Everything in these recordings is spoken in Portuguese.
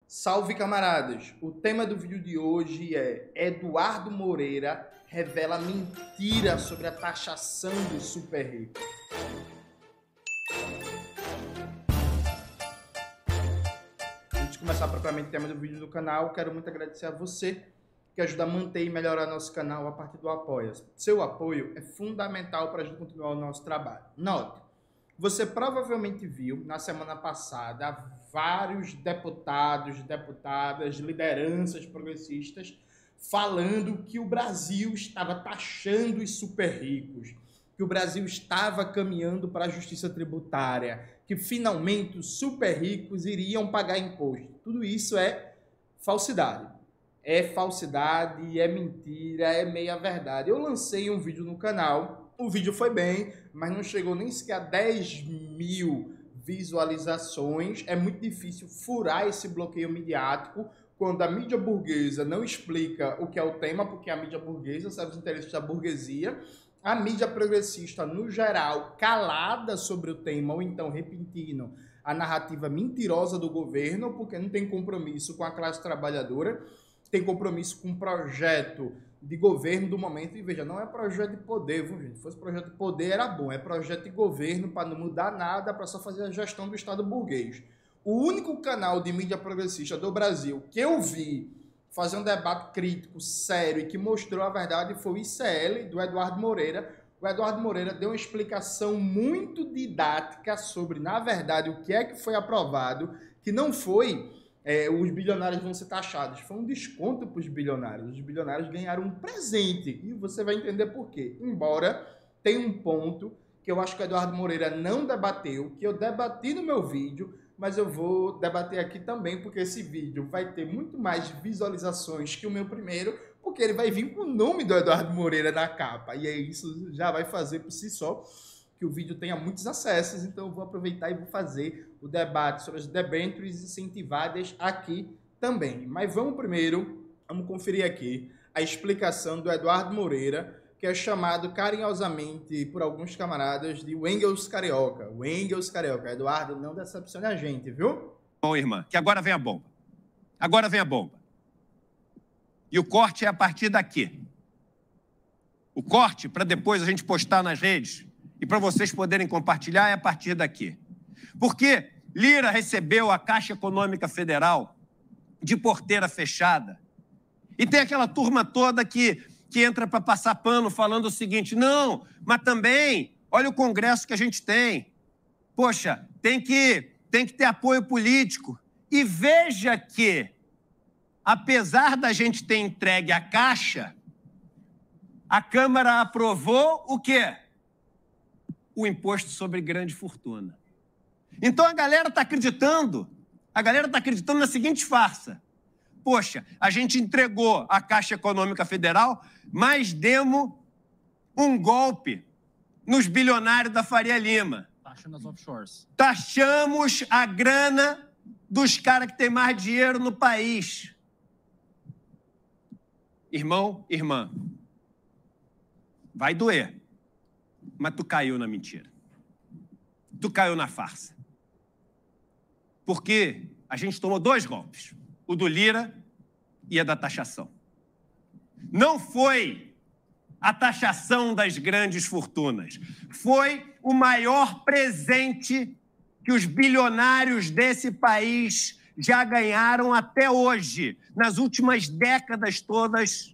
Salve, camaradas! O tema do vídeo de hoje é Eduardo Moreira revela mentira sobre a taxação dos super ricos. Antes de começar propriamente o tema do vídeo do canal, quero muito agradecer a você que ajuda a manter e melhorar nosso canal a partir do Apoia-se. Seu apoio é fundamental para a gente continuar o nosso trabalho. Note, você provavelmente viu na semana passada vários deputados, deputadas, lideranças progressistas falando que o Brasil estava taxando os super ricos, que o Brasil estava caminhando para a justiça tributária, que finalmente os super ricos iriam pagar imposto. Tudo isso é falsidade. É falsidade, é mentira, é meia-verdade. Eu lancei um vídeo no canal, o vídeo foi bem, mas não chegou nem sequer a 10 mil visualizações. É muito difícil furar esse bloqueio midiático quando a mídia burguesa não explica o que é o tema, porque a mídia burguesa serve os interesses da burguesia. A mídia progressista, no geral, calada sobre o tema, ou então repetindo a narrativa mentirosa do governo, porque não tem compromisso com a classe trabalhadora, tem compromisso com um projeto de governo do momento. E veja, não é projeto de poder, viu, gente? Se fosse projeto de poder era bom, é projeto de governo para não mudar nada, para só fazer a gestão do Estado burguês. O único canal de mídia progressista do Brasil que eu vi fazer um debate crítico, sério, e que mostrou a verdade foi o ICL, do Eduardo Moreira. O Eduardo Moreira deu uma explicação muito didática sobre, na verdade, o que é que foi aprovado, que não foi os bilionários vão ser taxados. Foi um desconto para os bilionários. Os bilionários ganharam um presente. E você vai entender por quê. Embora tenha um ponto que eu acho que o Eduardo Moreira não debateu, que eu debati no meu vídeo, mas eu vou debater aqui também, porque esse vídeo vai ter muito mais visualizações que o meu primeiro, porque ele vai vir com o nome do Eduardo Moreira na capa. E aí isso já vai fazer por si só que o vídeo tenha muitos acessos, então eu vou aproveitar e vou fazer o debate sobre as debêntures incentivadas aqui também. Mas vamos conferir aqui a explicação do Eduardo Moreira, que é chamado carinhosamente por alguns camaradas de Engels Carioca. O Engels Carioca. Eduardo, não decepcione a gente, viu? Bom, irmã, que agora vem a bomba. Agora vem a bomba. E o corte é a partir daqui. O corte, para depois a gente postar nas redes, e para vocês poderem compartilhar, é a partir daqui. Porque Lira recebeu a Caixa Econômica Federal de porteira fechada. E tem aquela turma toda que entra para passar pano falando o seguinte, não, mas também, olha o Congresso que a gente tem. Poxa, tem que ter apoio político. E veja que, apesar da gente ter entregue a Caixa, a Câmara aprovou o quê? O imposto sobre grande fortuna. Então a galera está acreditando na seguinte farsa. Poxa, a gente entregou a Caixa Econômica Federal, mas demos um golpe nos bilionários da Faria Lima. Taxa nas offshores. Taxamos a grana dos caras que têm mais dinheiro no país. Irmão, irmã, vai doer. Mas tu caiu na mentira. Tu caiu na farsa. Porque a gente tomou dois golpes. O do Lira e a da taxação. Não foi a taxação das grandes fortunas. Foi o maior presente que os bilionários desse país já ganharam até hoje. Nas últimas décadas todas,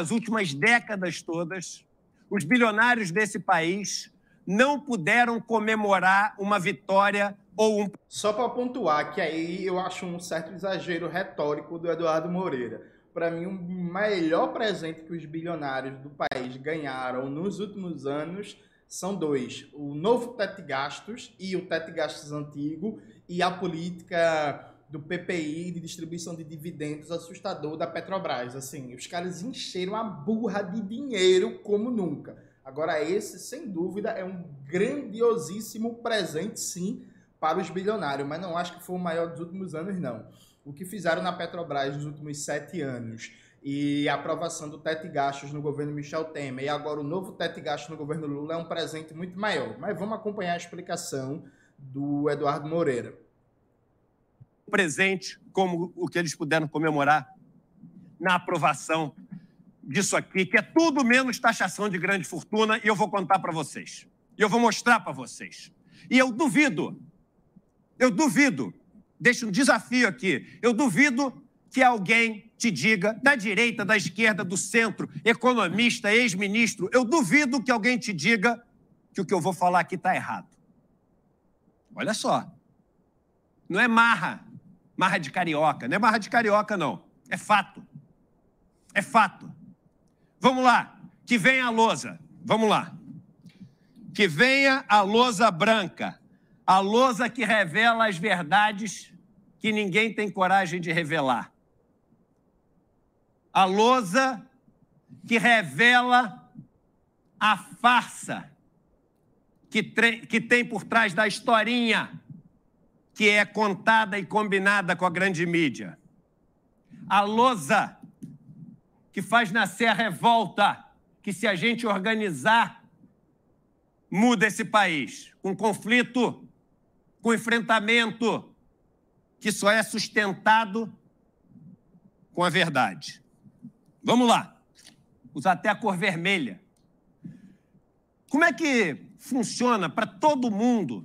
os bilionários desse país não puderam comemorar uma vitória ou um... Só para pontuar que aí eu acho um certo exagero retórico do Eduardo Moreira. Para mim, o melhor presente que os bilionários do país ganharam nos últimos anos são dois. O novo teto de gastos e o teto de gastos antigo e a política do PPI, de distribuição de dividendos assustador da Petrobras. Assim, os caras encheram a burra de dinheiro como nunca. Agora, esse, sem dúvida, é um grandiosíssimo presente, sim, para os bilionários, mas não acho que foi o maior dos últimos anos, não. O que fizeram na Petrobras nos últimos 7 anos e a aprovação do teto de gastos no governo Michel Temer e agora o novo teto de gastos no governo Lula é um presente muito maior. Mas vamos acompanhar a explicação do Eduardo Moreira. presente como o que eles puderam comemorar na aprovação disso aqui, que é tudo menos taxação de grande fortuna, e eu vou contar para vocês. E eu vou mostrar para vocês. E eu duvido, deixo um desafio aqui, eu duvido que alguém te diga, da direita, da esquerda, do centro, economista, ex-ministro, eu duvido que alguém te diga que o que eu vou falar aqui está errado. Olha só, não é marra de carioca, não é marra de carioca, não, é fato. É fato. Vamos lá, que venha a lousa, vamos lá. Que venha a lousa branca, a lousa que revela as verdades que ninguém tem coragem de revelar. A lousa que revela a farsa que tem por trás da historinha que é contada e combinada com a grande mídia. A lousa que faz nascer a revolta, que se a gente organizar, muda esse país, com conflito, com enfrentamento, que só é sustentado com a verdade. Vamos lá, usar até a cor vermelha. Como é que funciona para todo mundo,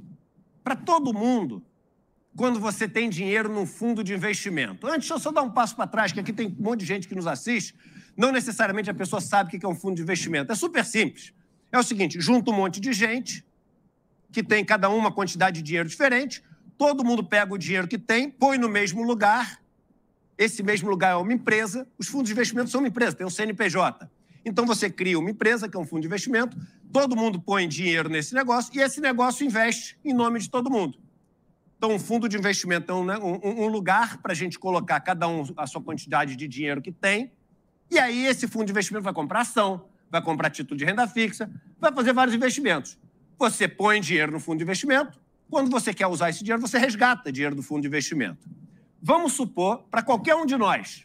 quando você tem dinheiro num fundo de investimento? Antes, deixa eu só dar um passo para trás, que aqui tem um monte de gente que nos assiste, não necessariamente a pessoa sabe o que é um fundo de investimento. É super simples. É o seguinte, junta um monte de gente, que tem cada uma quantidade de dinheiro diferente, todo mundo pega o dinheiro que tem, põe no mesmo lugar, esse mesmo lugar é uma empresa, os fundos de investimento são uma empresa, tem um CNPJ. Então você cria uma empresa, que é um fundo de investimento, todo mundo põe dinheiro nesse negócio e esse negócio investe em nome de todo mundo. Então, um fundo de investimento é um lugar para a gente colocar cada um a sua quantidade de dinheiro que tem, e aí esse fundo de investimento vai comprar ação, vai comprar título de renda fixa, vai fazer vários investimentos. Você põe dinheiro no fundo de investimento, quando você quer usar esse dinheiro, você resgata dinheiro do fundo de investimento. Vamos supor, para qualquer um de nós,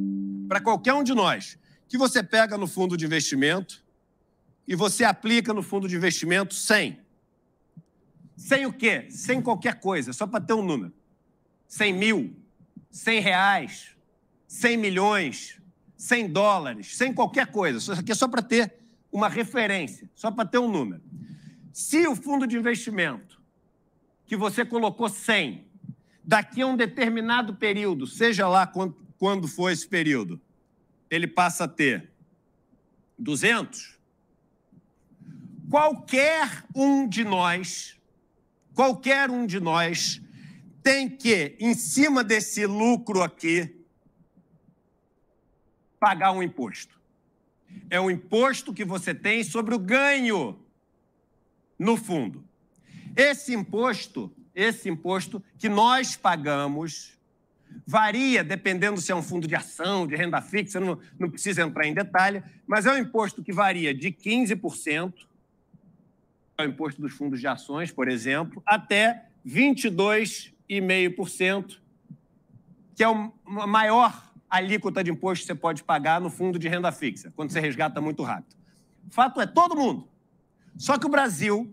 que você pega no fundo de investimento e você aplica no fundo de investimento 100. Sem o quê? Sem qualquer coisa, só para ter um número. 100 mil, 100 reais, 100 milhões, 100 dólares, sem qualquer coisa. Isso aqui é só para ter uma referência, só para ter um número. Se o fundo de investimento que você colocou 100, daqui a um determinado período, seja lá quando for esse período, ele passa a ter 200, qualquer um de nós tem que, em cima desse lucro aqui, pagar um imposto. É um imposto que você tem sobre o ganho no fundo. Esse imposto que nós pagamos varia dependendo se é um fundo de ação, de renda fixa, não precisa entrar em detalhe, mas é um imposto que varia de 15%, é o imposto dos fundos de ações, por exemplo, até 22,5%, que é a maior alíquota de imposto que você pode pagar no fundo de renda fixa, quando você resgata muito rápido. O fato é, todo mundo. Só que o Brasil,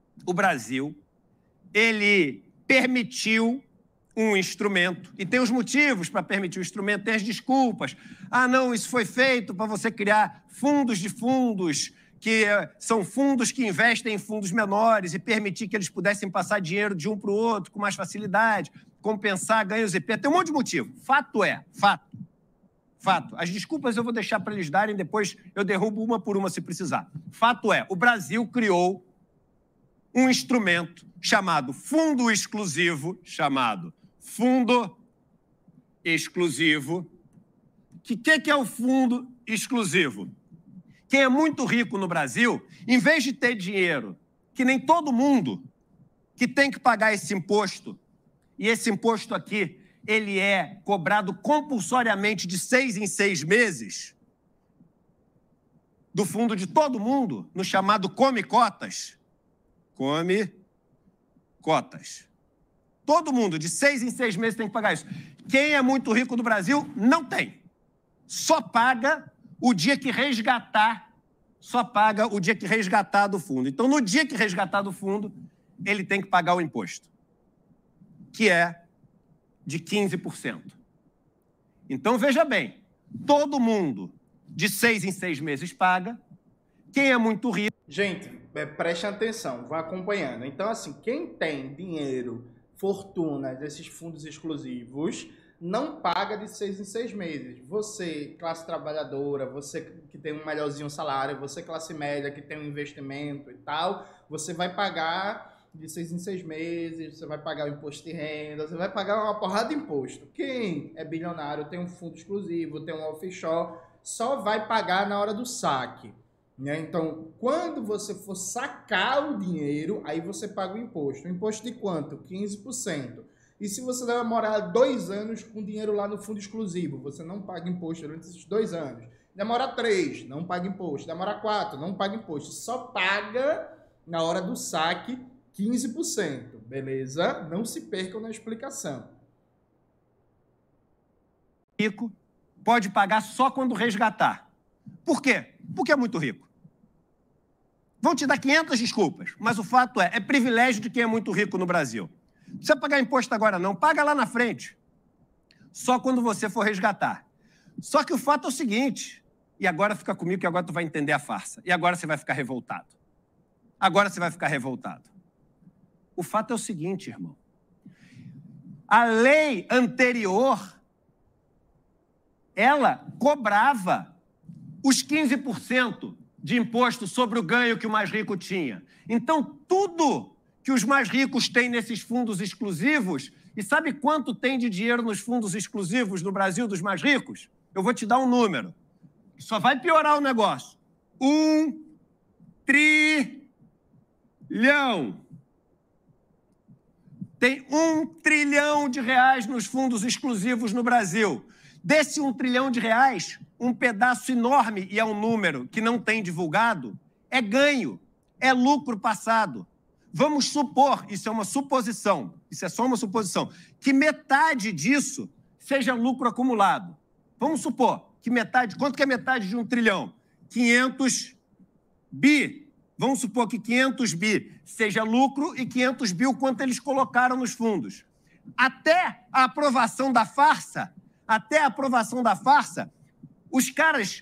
ele permitiu um instrumento, e tem os motivos para permitir o instrumento, tem as desculpas. Ah, não, isso foi feito para você criar fundos de fundos, que são fundos que investem em fundos menores e permitir que eles pudessem passar dinheiro de um para o outro com mais facilidade, compensar ganhos e perdas. Tem um monte de motivo. Fato. As desculpas eu vou deixar para eles darem, depois eu derrubo uma por uma se precisar. Fato é, o Brasil criou um instrumento chamado Fundo Exclusivo, Que é o Fundo Exclusivo? Quem é muito rico no Brasil, em vez de ter dinheiro, que nem todo mundo, que tem que pagar esse imposto, e esse imposto aqui, ele é cobrado compulsoriamente de 6 em 6 meses, do fundo de todo mundo, no chamado Come Cotas. Todo mundo, de 6 em 6 meses, tem que pagar isso. Quem é muito rico no Brasil, não tem. Só paga o dia que resgatar, do fundo. Então, no dia que resgatar do fundo, ele tem que pagar o imposto, que é de 15%. Então, veja bem, todo mundo de 6 em 6 meses paga. Quem é muito rico... Gente, preste atenção, vá acompanhando. Então, assim, quem tem dinheiro, fortuna desses fundos exclusivos, não paga de 6 em 6 meses. Você, classe trabalhadora, você que tem um melhorzinho salário, você, classe média, que tem um investimento e tal, você vai pagar de 6 em 6 meses, você vai pagar o imposto de renda, você vai pagar uma porrada de imposto. Quem é bilionário, tem um fundo exclusivo, tem um offshore, só vai pagar na hora do saque. Né? Então, quando você for sacar o dinheiro, aí você paga o imposto. O imposto de quanto? 15%. E se você demorar 2 anos com dinheiro lá no fundo exclusivo, você não paga imposto durante esses 2 anos. Demora 3, não paga imposto. Demora 4, não paga imposto. Só paga na hora do saque 15%. Beleza? Não se percam na explicação. Rico pode pagar só quando resgatar. Por quê? Porque é muito rico. Vão te dar 500 desculpas, mas o fato é privilégio de quem é muito rico no Brasil. Não precisa pagar imposto agora não, paga lá na frente. Só quando você for resgatar. Só que o fato é o seguinte, e agora fica comigo que agora tu vai entender a farsa, e agora você vai ficar revoltado. Agora você vai ficar revoltado. O fato é o seguinte, irmão. A lei anterior, ela cobrava os 15% de imposto sobre o ganho que o mais rico tinha. Então, tudo que os mais ricos têm nesses fundos exclusivos, e sabe quanto tem de dinheiro nos fundos exclusivos no Brasil dos mais ricos? Eu vou te dar um número. Só vai piorar o negócio. 1 trilhão. Tem 1 trilhão de reais nos fundos exclusivos no Brasil. Desse 1 trilhão de reais, um pedaço enorme, e é um número que não tem divulgado, é ganho, é lucro passado. Vamos supor, isso é uma suposição, isso é só uma suposição, que metade disso seja lucro acumulado. Vamos supor que metade, quanto que é metade de 1 trilhão? 500 bi. Vamos supor que 500 bi seja lucro e 500 bi o quanto eles colocaram nos fundos. Até a aprovação da farsa, os caras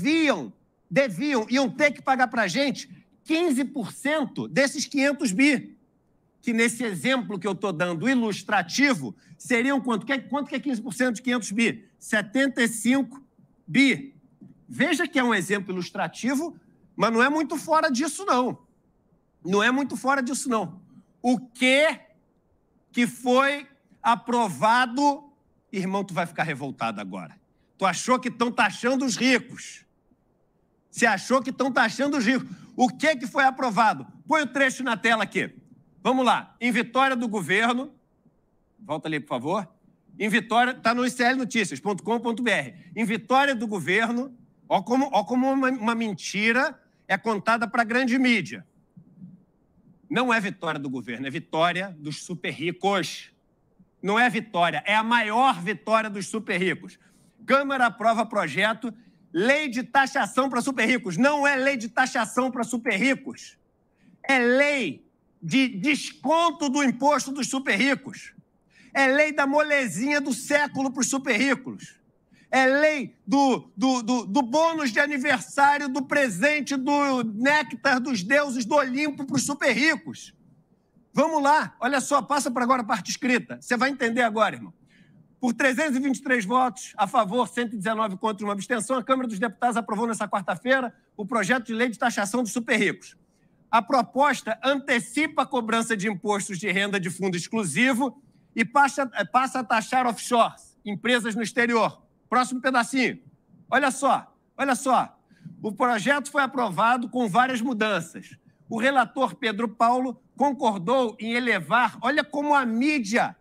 iam ter que pagar para a gente 15% desses 500 bi, que nesse exemplo que eu estou dando ilustrativo, seriam quanto? Quanto que é 15% de 500 bi? 75 bi. Veja que é um exemplo ilustrativo, mas não é muito fora disso, não. Não é muito fora disso, não. O que foi aprovado... Irmão, tu vai ficar revoltado agora. Tu achou que estão taxando os ricos. Você achou que estão taxando os ricos. O que foi aprovado? Põe o trecho na tela aqui. Vamos lá. Em vitória do governo... Volta ali, por favor. Em vitória... Está no iclnoticias.com.br. Em vitória do governo... Ó como uma mentira é contada para a grande mídia. Não é vitória do governo, é vitória dos super ricos. Não é vitória, é a maior vitória dos super ricos. Câmara aprova projeto, lei de taxação para super ricos. Não é lei de taxação para super ricos. É lei de desconto do imposto dos super ricos. É lei da molezinha do século para os super ricos. É lei do bônus de aniversário, do presente, do néctar dos deuses do Olimpo para os super ricos. Vamos lá, olha só, passa para agora a parte escrita. Você vai entender agora, irmão. Por 323 votos a favor, 119 contra uma abstenção, a Câmara dos Deputados aprovou nessa quarta-feira o projeto de lei de taxação dos super ricos. A proposta antecipa a cobrança de impostos de renda de fundo exclusivo e passa a taxar offshores, empresas no exterior. Próximo pedacinho. Olha só. O projeto foi aprovado com várias mudanças. O relator Pedro Paulo concordou em elevar, olha como a mídia,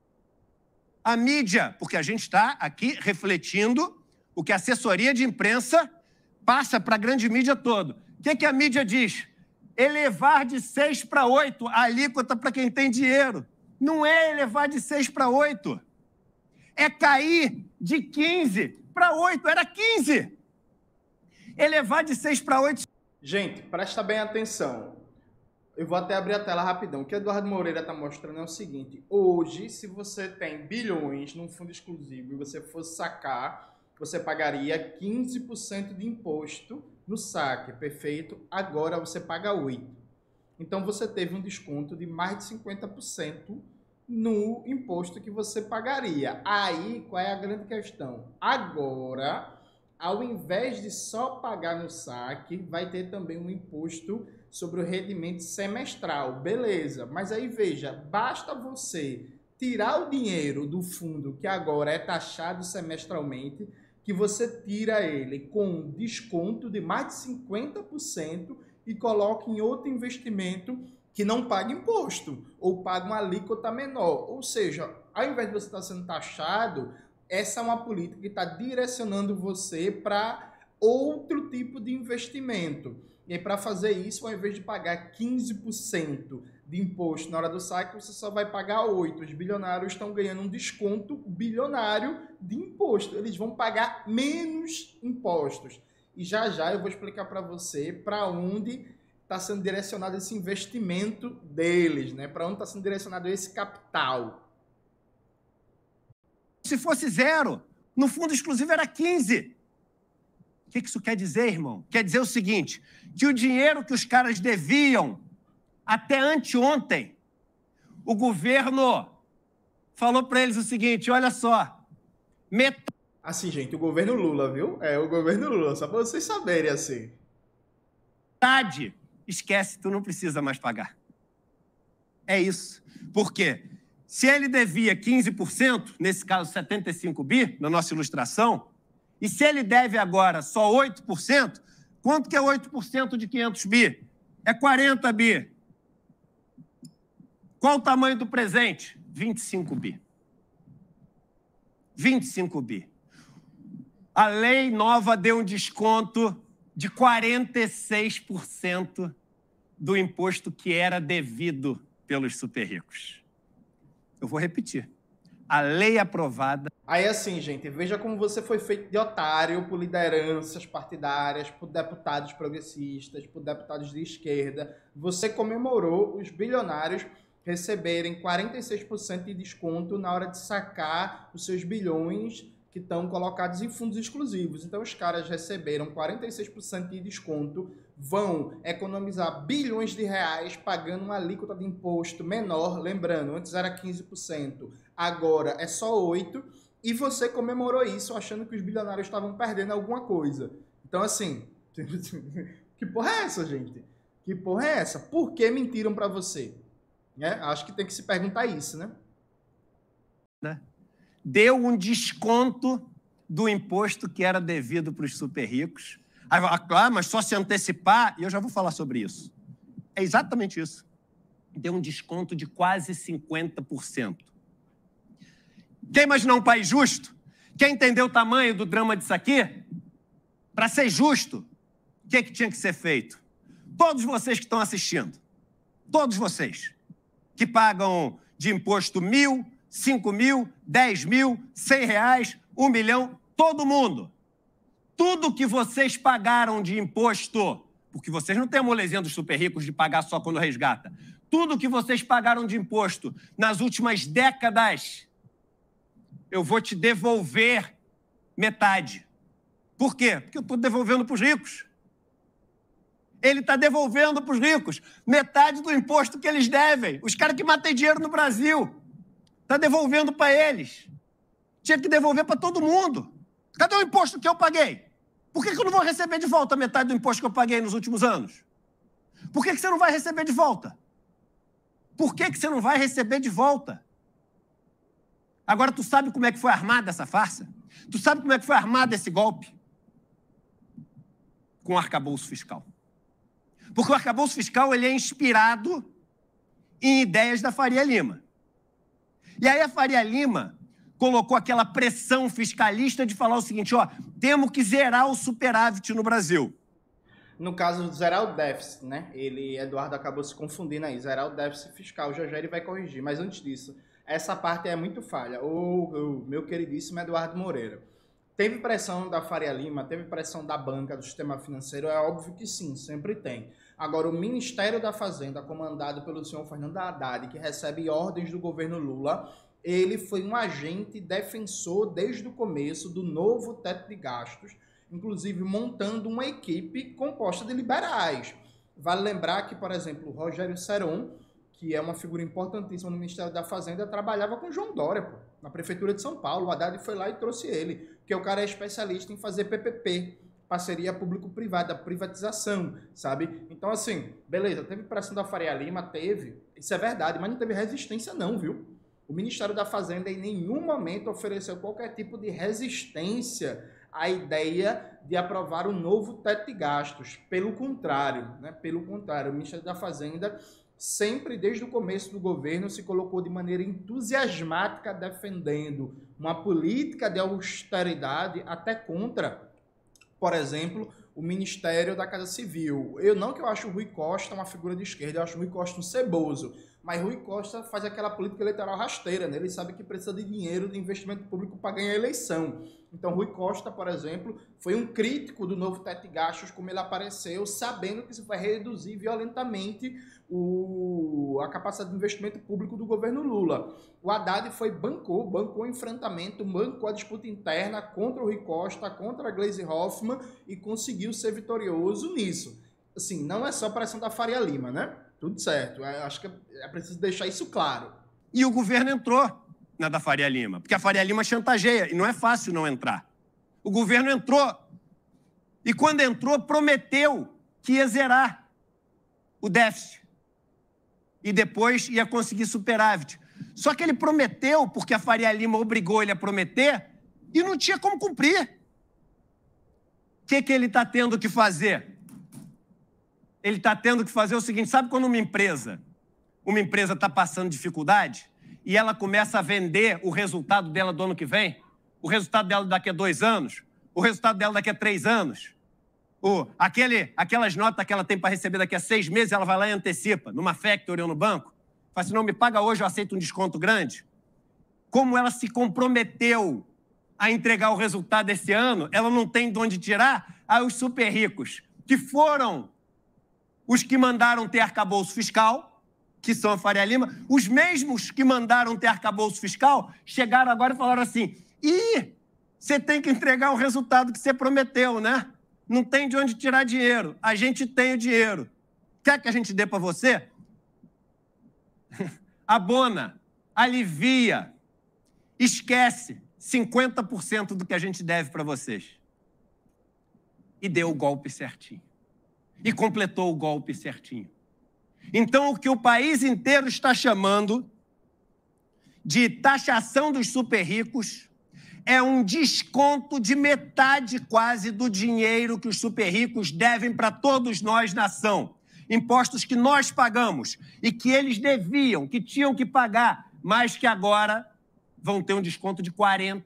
porque a gente está aqui refletindo o que a assessoria de imprensa passa para a grande mídia toda. O que a mídia diz? Elevar de 6 para 8 a alíquota para quem tem dinheiro. Não é elevar de 6 para 8. É cair de 15 para 8. Era 15. Elevar de 6 para 8... Gente, presta bem atenção. Eu vou até abrir a tela rapidão. O que Eduardo Moreira está mostrando é o seguinte. Hoje, se você tem bilhões num fundo exclusivo e você fosse sacar, você pagaria 15% de imposto no saque, perfeito? Agora você paga 8%. Então você teve um desconto de mais de 50% no imposto que você pagaria. Aí, qual é a grande questão? Agora, ao invés de só pagar no saque, vai ter também um imposto sobre o rendimento semestral. Beleza, mas aí veja, basta você tirar o dinheiro do fundo que agora é taxado semestralmente, que você tira ele com desconto de mais de 50% e coloca em outro investimento que não paga imposto ou paga uma alíquota menor. Ou seja, ao invés de você estar sendo taxado, essa é uma política que está direcionando você para outro tipo de investimento. E aí, para fazer isso, ao invés de pagar 15% de imposto na hora do saque, você só vai pagar 8%. Os bilionários estão ganhando um desconto bilionário de imposto. Eles vão pagar menos impostos. E já eu vou explicar para você para onde está sendo direcionado esse investimento deles, né? Para onde está sendo direcionado esse capital. Se fosse 0, no fundo exclusivo era 15. O que isso quer dizer, irmão? Quer dizer o seguinte, que o dinheiro que os caras deviam até anteontem, o governo falou para eles o seguinte, olha só, Assim, gente, o governo Lula, viu? É o governo Lula, só para vocês saberem assim. Metade, esquece, tu não precisa mais pagar. É isso. Por quê? Se ele devia 15%, nesse caso 75 bi, na nossa ilustração, e se ele deve agora só 8%, quanto que é 8% de 500 bi? É 40 bi. Qual o tamanho do presente? 25 bi. 25 bi. A lei nova deu um desconto de 46% do imposto que era devido pelos super ricos. Eu vou repetir. A lei aprovada... Aí assim, gente, veja como você foi feito de otário por lideranças partidárias, por deputados progressistas, por deputados de esquerda. Você comemorou os bilionários receberem 46% de desconto na hora de sacar os seus bilhões que estão colocados em fundos exclusivos. Então os caras receberam 46% de desconto, vão economizar bilhões de reais pagando uma alíquota de imposto menor, lembrando, antes era 15%, agora é só 8%, e você comemorou isso achando que os bilionários estavam perdendo alguma coisa. Então assim, que porra é essa, gente? Que porra é essa? Por que mentiram para você? Acho que tem que se perguntar isso, né? Deu um desconto do imposto que era devido para os super ricos. Aí, claro, mas só se antecipar, e eu já vou falar sobre isso. É exatamente isso. Deu um desconto de quase 50%. Quer imaginar um país justo? Quer entender o tamanho do drama disso aqui? Para ser justo, o que tinha que ser feito? Todos vocês que estão assistindo, todos vocês que pagam de imposto 1.000, 5.000, 10.000, R$100, 1 milhão, todo mundo. Tudo que vocês pagaram de imposto, porque vocês não têm a molezinha dos super ricos de pagar só quando resgata. Tudo que vocês pagaram de imposto nas últimas décadas, eu vou te devolver metade. Por quê? Porque eu estou devolvendo para os ricos. Ele está devolvendo para os ricos metade do imposto que eles devem. Os caras que matam dinheiro no Brasil. Está devolvendo para eles. Tinha que devolver para todo mundo. Cadê o imposto que eu paguei? Por que eu não vou receber de volta metade do imposto que eu paguei nos últimos anos? Por que você não vai receber de volta? Por que você não vai receber de volta? Agora, tu sabe como é que foi armada essa farsa? Tu sabe como é que foi armado esse golpe? Com o arcabouço fiscal. Porque o arcabouço fiscal ele é inspirado em ideias da Faria Lima. E aí a Faria Lima colocou aquela pressão fiscalista de falar o seguinte, ó, temos que zerar o superávit no Brasil. No caso, zerar o déficit, né? Eduardo acabou se confundindo aí, zerar o déficit fiscal, já ele vai corrigir. Mas antes disso, essa parte é muito falha. O meu queridíssimo Eduardo Moreira. Teve pressão da Faria Lima, teve pressão da banca, do sistema financeiro, é óbvio que sim, sempre tem. Agora, o Ministério da Fazenda, comandado pelo senhor Fernando Haddad, que recebe ordens do governo Lula, ele foi um agente defensor desde o começo do novo teto de gastos, inclusive montando uma equipe composta de liberais. Vale lembrar que, por exemplo, o Rogério Seron, que é uma figura importantíssima no Ministério da Fazenda, trabalhava com João Dória, na Prefeitura de São Paulo. O Haddad foi lá e trouxe ele, porque o cara é especialista em fazer PPP, parceria público-privada, privatização, sabe? Então, assim, beleza, teve pressão da Faria Lima, teve, isso é verdade, mas não teve resistência não, viu? O Ministério da Fazenda em nenhum momento ofereceu qualquer tipo de resistência à ideia de aprovar um novo teto de gastos. Pelo contrário, né? Pelo contrário, o Ministério da Fazenda sempre, desde o começo do governo, se colocou de maneira entusiasmática defendendo uma política de austeridade até contra, por exemplo, o Ministério da Casa Civil. Não que eu acho o Rui Costa uma figura de esquerda, eu acho o Rui Costa um ceboso, mas Rui Costa faz aquela política eleitoral rasteira, né? Ele sabe que precisa de dinheiro, de investimento público para ganhar a eleição. Então, Rui Costa, por exemplo, foi um crítico do novo teto de gastos, como ele apareceu, sabendo que isso vai reduzir violentamente a capacidade de investimento público do governo Lula. O Haddad bancou o enfrentamento, bancou a disputa interna contra o Rui Costa, contra a Gleisi Hoffmann e conseguiu ser vitorioso nisso. Assim, não é só pressão da Faria Lima, né? Tudo certo. Eu acho que é preciso deixar isso claro. E o governo entrou na da Faria Lima, porque a Faria Lima chantageia, e não é fácil não entrar. O governo entrou, e quando entrou, prometeu que ia zerar o déficit, e depois ia conseguir superávit. Só que ele prometeu, porque a Faria Lima obrigou ele a prometer, e não tinha como cumprir. O que ele está tendo que fazer? Ele está tendo que fazer o seguinte, sabe quando uma empresa está passando dificuldade e ela começa a vender o resultado dela do ano que vem, o resultado dela daqui a 2 anos, o resultado dela daqui a 3 anos, aquelas notas que ela tem para receber daqui a 6 meses, ela vai lá e antecipa, numa factory ou no banco, fala assim, não, me paga hoje, eu aceito um desconto grande. Como ela se comprometeu a entregar o resultado esse ano, ela não tem de onde tirar, aí os super ricos, que foram os que mandaram ter arcabouço fiscal, que são a Faria Lima, os mesmos que mandaram ter arcabouço fiscal, chegaram agora e falaram assim, você tem que entregar o resultado que você prometeu, né? Não tem de onde tirar dinheiro. A gente tem o dinheiro. Quer que a gente dê para você? Abona, alivia, esquece 50% do que a gente deve para vocês. E deu o golpe certinho. E completou o golpe certinho. Então, o que o país inteiro está chamando de taxação dos super ricos é um desconto de metade quase do dinheiro que os super ricos devem para todos nós, nação. Impostos que nós pagamos e que eles deviam, que tinham que pagar, mas que agora vão ter um desconto de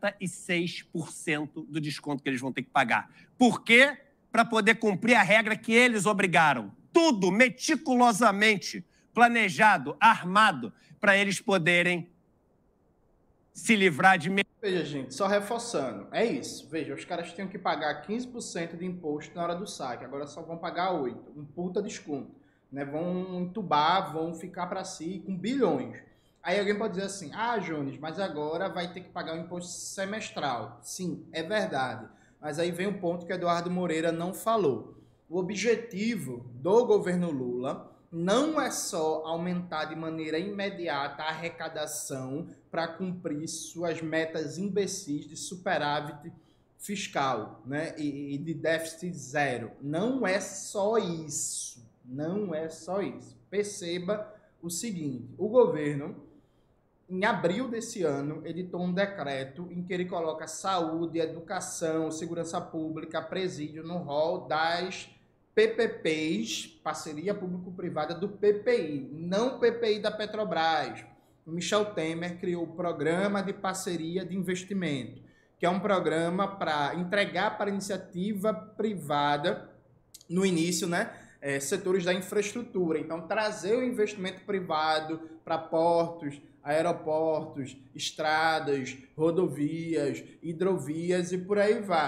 46% do desconto que eles vão ter que pagar. Por quê? Para poder cumprir a regra que eles obrigaram. Tudo meticulosamente planejado, armado, para eles poderem se livrar de... Veja, gente, só reforçando, é isso. Veja, os caras tinham que pagar 15% de imposto na hora do saque, agora só vão pagar 8%, um puta desconto. Né? Vão entubar, vão ficar para si com bilhões. Aí alguém pode dizer assim, Jones, mas agora vai ter que pagar um imposto semestral. Sim, é verdade. Mas aí vem um ponto que Eduardo Moreira não falou. O objetivo do governo Lula não é só aumentar de maneira imediata a arrecadação para cumprir suas metas imbecis de superávit fiscal, né? e de déficit zero. Não é só isso. Não é só isso. Perceba o seguinte, o governo, em abril desse ano, editou um decreto em que ele coloca saúde, educação, segurança pública, presídio no rol das PPPs, parceria público-privada do PPI, não PPI da Petrobras. O Michel Temer criou o Programa de Parceria de Investimento, que é um programa para entregar para a iniciativa privada, no início, né, setores da infraestrutura. Então, trazer o investimento privado para portos, aeroportos, estradas, rodovias, hidrovias e por aí vai.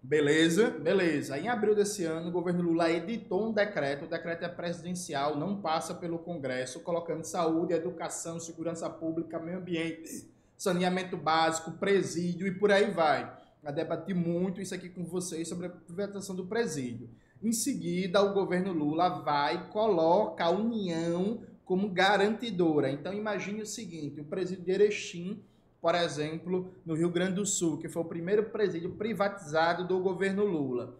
Beleza, beleza. Em abril desse ano, o governo Lula editou um decreto, o decreto é presidencial, não passa pelo Congresso, colocando saúde, educação, segurança pública, meio ambiente, saneamento básico, presídio e por aí vai. Eu debati muito isso aqui com vocês sobre a privatização do presídio. Em seguida, o governo Lula vai e coloca a União como garantidora. Então, imagine o seguinte, o presídio de Erechim, por exemplo, no Rio Grande do Sul, que foi o primeiro presídio privatizado do governo Lula.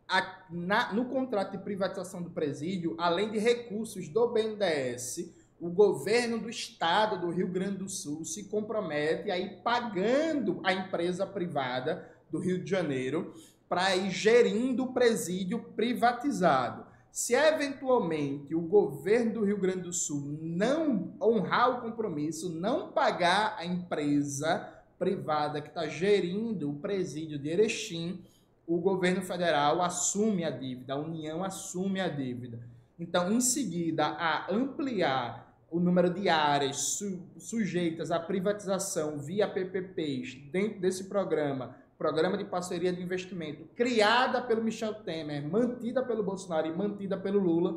No contrato de privatização do presídio, além de recursos do BNDES, o governo do estado do Rio Grande do Sul se compromete a ir pagando a empresa privada do Rio de Janeiro para ir gerindo o presídio privatizado. Se eventualmente o governo do Rio Grande do Sul não honrar o compromisso, não pagar a empresa privada que está gerindo o presídio de Erechim, o governo federal assume a dívida, a União assume a dívida. Então, em seguida, a ampliar o número de áreas sujeitas à privatização via PPPs dentro desse programa de parceria de investimento, criada pelo Michel Temer, mantida pelo Bolsonaro e mantida pelo Lula,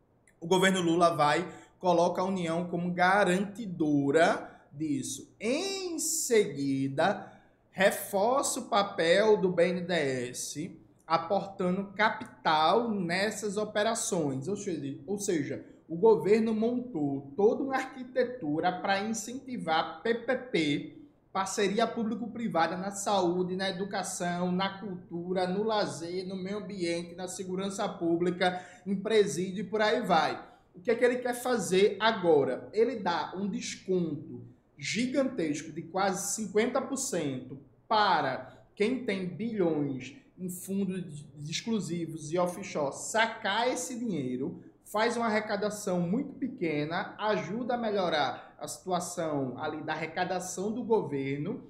o governo Lula coloca a União como garantidora disso. Em seguida, reforça o papel do BNDES, aportando capital nessas operações. Ou seja, o governo montou toda uma arquitetura para incentivar PPP, parceria público-privada na saúde, na educação, na cultura, no lazer, no meio ambiente, na segurança pública, em presídio e por aí vai. O que é que ele quer fazer agora? Ele dá um desconto gigantesco de quase 50% para quem tem bilhões em fundos exclusivos e offshore sacar esse dinheiro, faz uma arrecadação muito pequena, ajuda a melhorar a situação ali da arrecadação do governo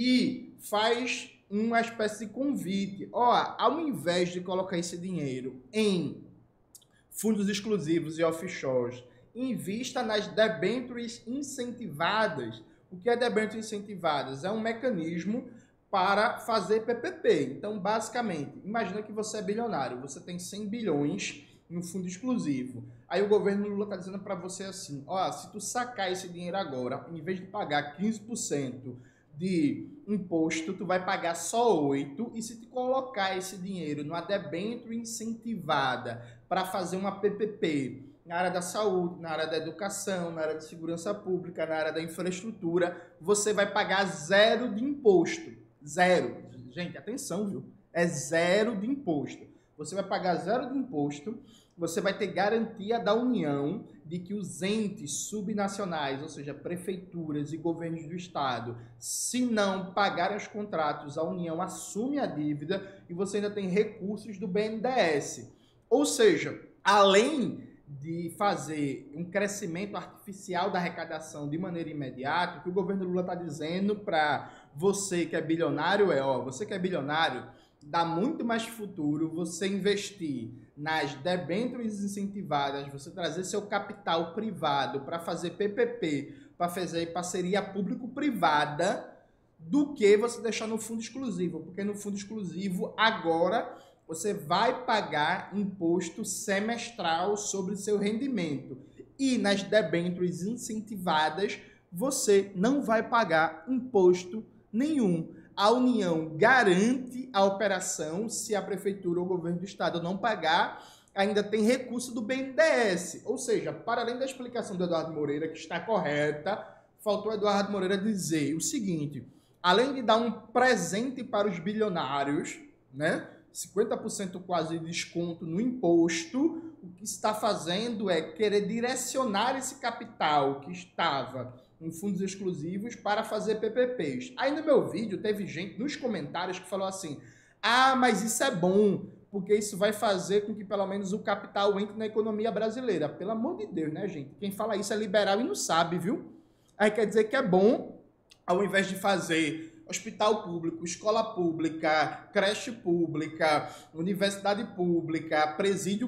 e faz uma espécie de convite. Ó, ao invés de colocar esse dinheiro em fundos exclusivos e offshores, invista nas debêntures incentivadas. O que é debêntures incentivadas? É um mecanismo para fazer PPP. Então, basicamente, imagina que você é bilionário, você tem 100 bilhões no fundo exclusivo. Aí o governo Lula está dizendo para você assim, ó, se tu sacar esse dinheiro agora, em vez de pagar 15% de imposto, tu vai pagar só 8%, e se tu colocar esse dinheiro numa debênture incentivada para fazer uma PPP na área da saúde, na área da educação, na área de segurança pública, na área da infraestrutura, você vai pagar 0 de imposto. 0. Gente, atenção, viu? É 0 de imposto. Você vai pagar 0 de imposto, você vai ter garantia da União de que os entes subnacionais, ou seja, prefeituras e governos do estado, se não pagarem os contratos, a União assume a dívida e você ainda tem recursos do BNDES. Ou seja, além de fazer um crescimento artificial da arrecadação de maneira imediata, o que o governo Lula está dizendo para você que é bilionário é, ó, você que é bilionário, dá muito mais futuro você investir nas debêntures incentivadas, você trazer seu capital privado para fazer PPP, para fazer parceria público-privada, do que você deixar no fundo exclusivo, porque no fundo exclusivo agora você vai pagar imposto semestral sobre seu rendimento. E nas debêntures incentivadas, você não vai pagar imposto nenhum. A União garante a operação, se a prefeitura ou o governo do estado não pagar, ainda tem recurso do BNDES. Ou seja, para além da explicação do Eduardo Moreira, que está correta, faltou o Eduardo Moreira dizer o seguinte, além de dar um presente para os bilionários, né, 50% quase de desconto no imposto, o que está fazendo é querer direcionar esse capital que estava em fundos exclusivos para fazer PPPs. Aí no meu vídeo teve gente nos comentários que falou assim, ah, mas isso é bom, porque isso vai fazer com que pelo menos o capital entre na economia brasileira. Pelo amor de Deus, né, gente? Quem fala isso é liberal e não sabe, viu? Aí quer dizer que é bom, ao invés de fazer hospital público, escola pública, creche pública, universidade pública, presídio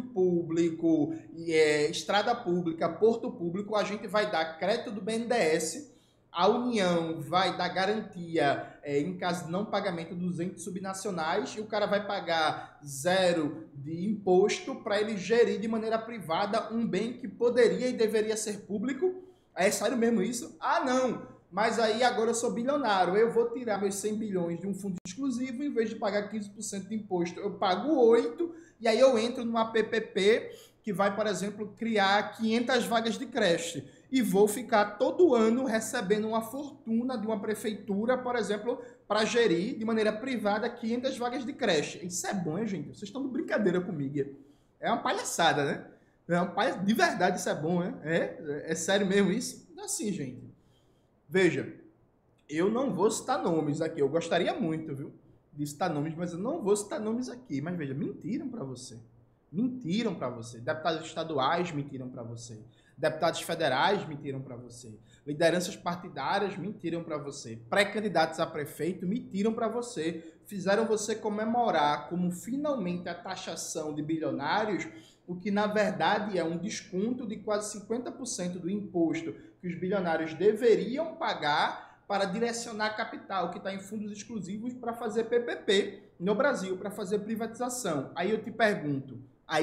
público, estrada pública, porto público, a gente vai dar crédito do BNDES a União vai dar garantia em caso de não pagamento dos entes subnacionais e o cara vai pagar 0 de imposto para ele gerir de maneira privada um bem que poderia e deveria ser público. É sério mesmo isso? Ah, não! Mas aí agora eu sou bilionário, eu vou tirar meus 100 bilhões de um fundo exclusivo, em vez de pagar 15% de imposto, eu pago 8%, e aí eu entro numa PPP que vai, por exemplo, criar 500 vagas de creche. E vou ficar todo ano recebendo uma fortuna de uma prefeitura, por exemplo, para gerir de maneira privada 500 vagas de creche. Isso é bom, hein, gente? Vocês estão de brincadeira comigo. É uma palhaçada, né? De verdade isso é bom, né? É sério mesmo isso? Assim, gente. Veja, eu não vou citar nomes aqui. Eu gostaria muito, viu, de citar nomes, mas eu não vou citar nomes aqui. Mas veja, mentiram para você. Mentiram para você. Deputados estaduais mentiram para você. Deputados federais mentiram para você. Lideranças partidárias mentiram para você. Pré-candidatos a prefeito mentiram para você. Fizeram você comemorar como finalmente a taxação de bilionários, o que na verdade é um desconto de quase 50% do imposto que os bilionários deveriam pagar para direcionar capital que está em fundos exclusivos para fazer PPP no Brasil, para fazer privatização. Aí eu te pergunto,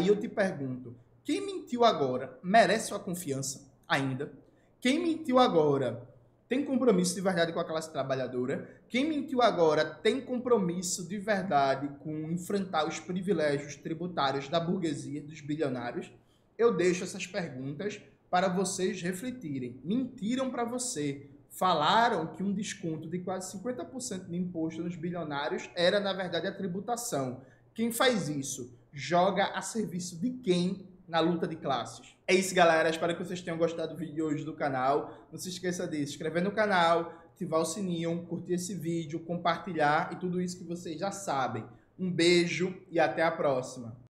quem mentiu agora merece sua confiança ainda? Quem mentiu agora tem compromisso de verdade com a classe trabalhadora? Quem mentiu agora tem compromisso de verdade com enfrentar os privilégios tributários da burguesia, dos bilionários? Eu deixo essas perguntas para vocês refletirem. Mentiram para você. Falaram que um desconto de quase 50% de imposto nos bilionários era, na verdade, a tributação. Quem faz isso joga a serviço de quem na luta de classes? É isso, galera. Espero que vocês tenham gostado do vídeo de hoje do canal. Não se esqueça de se inscrever no canal, ativar o sininho, curtir esse vídeo, compartilhar e tudo isso que vocês já sabem. Um beijo e até a próxima.